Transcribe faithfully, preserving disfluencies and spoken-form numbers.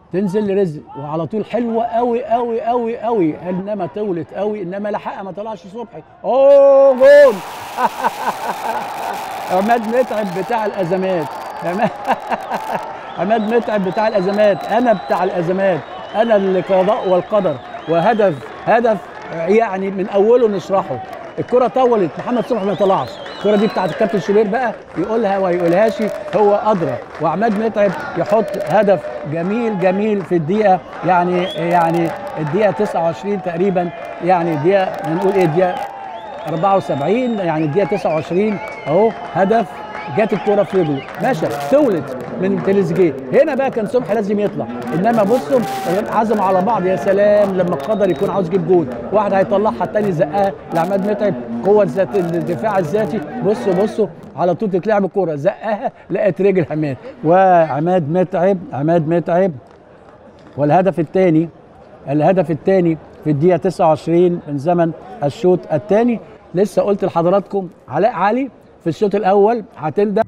تنزل لرزق وعلى طول حلوه قوي قوي قوي قوي، انما طولت قوي، انما لحقها ما طلعش صبحي. اوه جون عماد متعب بتاع الازمات. عماد متعب بتاع الازمات، انا بتاع الازمات، انا القضاء والقدر. وهدف هدف يعني من اوله نشرحه. الكره طولت، محمد صبحي ما طلعش. الكره دي بتاعت الكابتن شوبير بقى، يقولها وما يقولهاش هو ادرى. وعماد متعب يحط هدف جميل جميل في الدقيقه يعني يعني الدقيقه تسعة وعشرين تقريبا، يعني الدقيقه هنقول ايه الدقيقه أربعة وسبعين، يعني الدقيقه تسعة وعشرين اهو هدف. جت الكوره في رجله ماشي، طولت من تريزيجيه. هنا بقى كان صبحي لازم يطلع، انما بصوا عزموا على بعض. يا سلام لما القدر يكون عاوز يجيب جول، واحد هيطلعها الثاني زقها لعماد متعب. قوه ذات الدفاع الذاتي. بصوا بصوا على طول تتلعب الكوره، زقها لقت رجل عماد. وعماد متعب عماد متعب والهدف الثاني الهدف الثاني في الدقيقه تسعة وعشرين من زمن الشوط الثاني. لسه قلت لحضراتكم علاء علي في الشوط الاول هتندم